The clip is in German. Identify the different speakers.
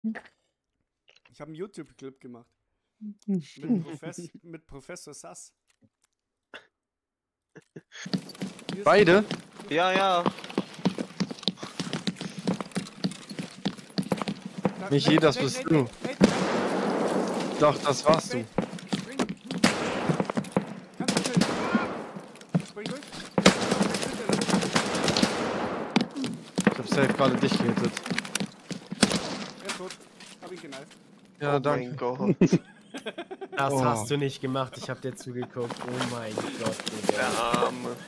Speaker 1: Ich habe einen YouTube-Clip gemacht. Mit Professor Sass.
Speaker 2: Beide?
Speaker 3: Ja, ja.
Speaker 2: Michi, das bist du. Doch, das warst du. Ich hab safe gerade dich gehittet.
Speaker 1: Er ist tot. Hab ihn geknallt.
Speaker 2: Ja,
Speaker 3: Oh
Speaker 2: danke.
Speaker 3: mein Gott.
Speaker 4: Das
Speaker 2: Oh.
Speaker 4: hast du nicht gemacht, ich hab dir zugeguckt. Oh mein Gott, Digga.
Speaker 3: Der Arme.